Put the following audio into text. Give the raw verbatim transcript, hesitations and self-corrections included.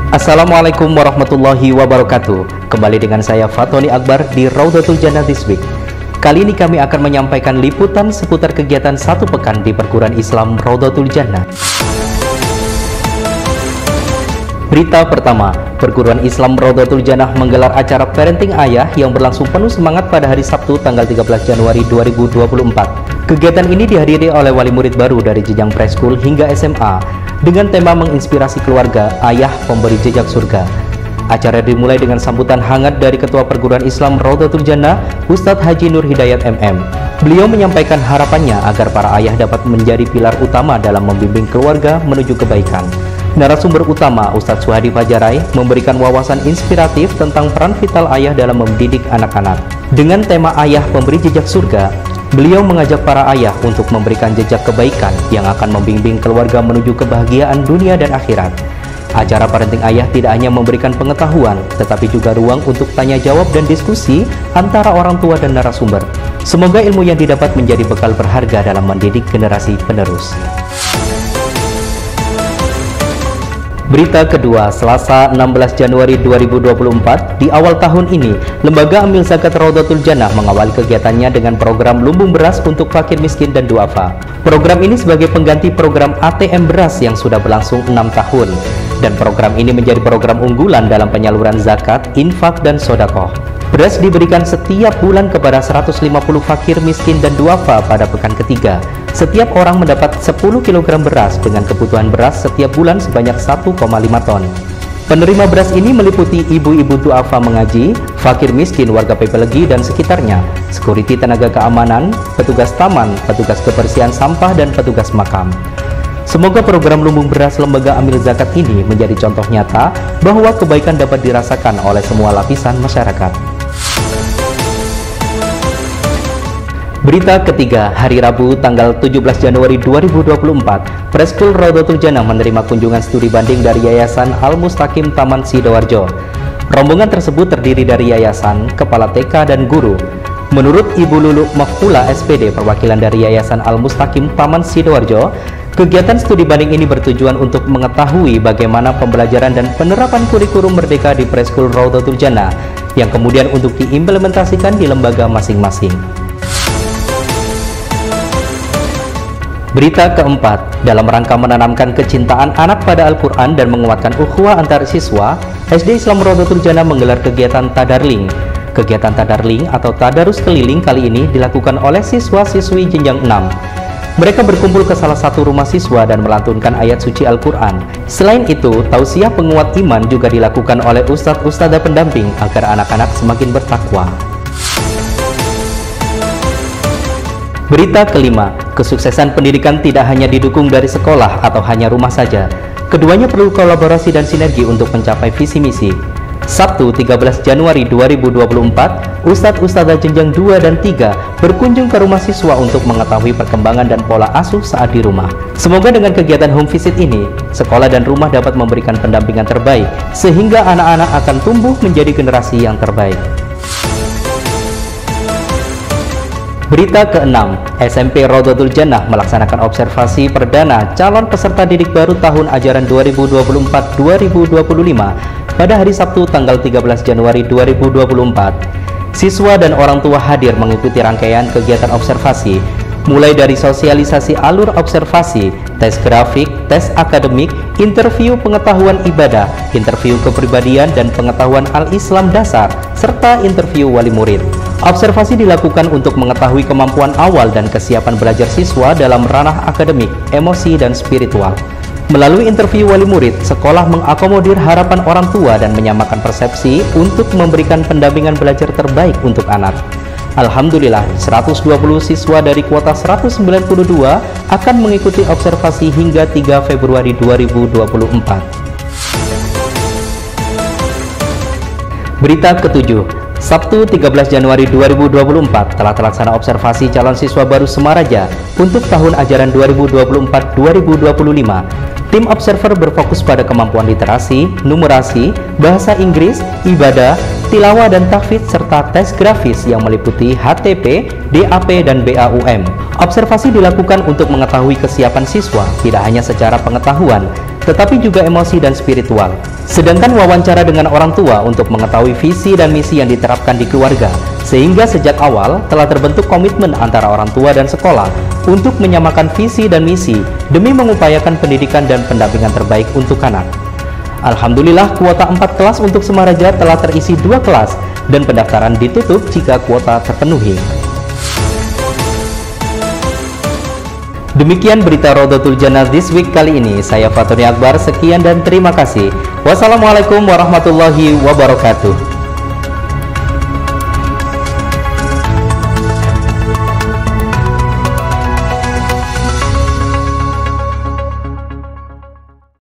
Assalamualaikum warahmatullahi wabarakatuh. Kembali dengan saya Fatoni Akbar di Raudhatul Jannah This Week. Kali ini kami akan menyampaikan liputan seputar kegiatan satu pekan di Perguruan Islam Raudhatul Jannah. Berita pertama, Perguruan Islam Raudhatul Jannah menggelar acara Parenting Ayah yang berlangsung penuh semangat pada hari Sabtu tanggal tiga belas Januari dua ribu dua puluh empat. Kegiatan ini dihadiri oleh wali murid baru dari jenjang preschool hingga S M A dengan tema menginspirasi keluarga, ayah pemberi jejak surga. Acara dimulai dengan sambutan hangat dari Ketua Perguruan Islam Raudhatul Jannah, Ustadz Haji Nur Hidayat M M. Beliau menyampaikan harapannya agar para ayah dapat menjadi pilar utama dalam membimbing keluarga menuju kebaikan. Narasumber utama Ustadz Suhadi Fajarai memberikan wawasan inspiratif tentang peran vital ayah dalam mendidik anak-anak. Dengan tema ayah pemberi jejak surga, beliau mengajak para ayah untuk memberikan jejak kebaikan yang akan membimbing keluarga menuju kebahagiaan dunia dan akhirat. Acara Parenting Ayah tidak hanya memberikan pengetahuan, tetapi juga ruang untuk tanya jawab dan diskusi antara orang tua dan narasumber. Semoga ilmu yang didapat menjadi bekal berharga dalam mendidik generasi penerus. Berita kedua, Selasa enam belas Januari dua ribu dua puluh empat, di awal tahun ini, Lembaga Amil Zakat Raudhatul Jannah mengawali kegiatannya dengan program lumbung beras untuk fakir miskin dan duafa. Program ini sebagai pengganti program A T M beras yang sudah berlangsung enam tahun. Dan program ini menjadi program unggulan dalam penyaluran zakat, infak, dan sodakoh. Beras diberikan setiap bulan kepada seratus lima puluh fakir miskin dan duafa pada pekan ketiga. Setiap orang mendapat sepuluh kilogram beras dengan kebutuhan beras setiap bulan sebanyak satu koma lima ton. Penerima beras ini meliputi ibu-ibu duafa mengaji, fakir miskin warga Pepelegi dan sekitarnya, sekuriti tenaga keamanan, petugas taman, petugas kebersihan sampah, dan petugas makam. Semoga program lumbung beras Lembaga Amil Zakat ini menjadi contoh nyata bahwa kebaikan dapat dirasakan oleh semua lapisan masyarakat. Berita ketiga, hari Rabu tanggal tujuh belas Januari dua ribu dua puluh empat, Preschool Raudhatul Jannah menerima kunjungan studi banding dari Yayasan Al-Mustaqim Taman Sidoarjo. Rombongan tersebut terdiri dari yayasan, kepala T K, dan guru. Menurut Ibu Lulu Mafula S P D, perwakilan dari Yayasan Al-Mustaqim Taman Sidoarjo, kegiatan studi banding ini bertujuan untuk mengetahui bagaimana pembelajaran dan penerapan kurikulum merdeka di Preschool Raudhatul Jannah, yang kemudian untuk diimplementasikan di lembaga masing-masing. Berita keempat, dalam rangka menanamkan kecintaan anak pada Al-Quran dan menguatkan ukhuwah antar siswa, S D Islam Raudhatul Jannah menggelar kegiatan Tadarling. Kegiatan Tadarling atau Tadarus Keliling kali ini dilakukan oleh siswa-siswi jenjang enam. Mereka berkumpul ke salah satu rumah siswa dan melantunkan ayat suci Al-Quran. Selain itu, tausiah penguat iman juga dilakukan oleh ustadz-ustadzah pendamping agar anak-anak semakin bertakwa. Berita kelima, kesuksesan pendidikan tidak hanya didukung dari sekolah atau hanya rumah saja. Keduanya perlu kolaborasi dan sinergi untuk mencapai visi misi. Sabtu tiga belas Januari dua ribu dua puluh empat, Ustadz-Ustadzah jenjang dua dan tiga berkunjung ke rumah siswa untuk mengetahui perkembangan dan pola asuh saat di rumah. Semoga dengan kegiatan home visit ini, sekolah dan rumah dapat memberikan pendampingan terbaik, sehingga anak-anak akan tumbuh menjadi generasi yang terbaik. Berita keenam, S M P Raudhatul Jannah melaksanakan observasi perdana calon peserta didik baru tahun ajaran dua ribu dua puluh empat dua ribu dua puluh lima pada hari Sabtu tanggal tiga belas Januari dua ribu dua puluh empat. Siswa dan orang tua hadir mengikuti rangkaian kegiatan observasi, mulai dari sosialisasi alur observasi, tes grafik, tes akademik, interview pengetahuan ibadah, interview kepribadian dan pengetahuan al-Islam dasar, serta interview wali murid. Observasi dilakukan untuk mengetahui kemampuan awal dan kesiapan belajar siswa dalam ranah akademik, emosi, dan spiritual. Melalui interview wali murid, sekolah mengakomodir harapan orang tua dan menyamakan persepsi untuk memberikan pendampingan belajar terbaik untuk anak. Alhamdulillah, seratus dua puluh siswa dari kuota seratus sembilan puluh dua akan mengikuti observasi hingga tiga Februari dua ribu dua puluh empat. Berita ketujuh, Sabtu tiga belas Januari dua ribu dua puluh empat telah terlaksana observasi calon siswa baru Semaraja untuk tahun ajaran dua ribu dua puluh empat dua ribu dua puluh lima. Tim observer berfokus pada kemampuan literasi, numerasi, bahasa Inggris, ibadah, tilawah dan tahfidz, serta tes grafis yang meliputi H T P, D A P, dan B A U M. Observasi dilakukan untuk mengetahui kesiapan siswa, tidak hanya secara pengetahuan, tetapi juga emosi dan spiritual. Sedangkan wawancara dengan orang tua untuk mengetahui visi dan misi yang diterapkan di keluarga, sehingga sejak awal telah terbentuk komitmen antara orang tua dan sekolah untuk menyamakan visi dan misi demi mengupayakan pendidikan dan pendampingan terbaik untuk anak. Alhamdulillah, kuota empat kelas untuk Semaraja telah terisi dua kelas dan pendaftaran ditutup jika kuota terpenuhi. Demikian berita Rodotul Jannah This Week kali ini. Saya Fatoni Akbar, sekian dan terima kasih. Wassalamualaikum warahmatullahi wabarakatuh.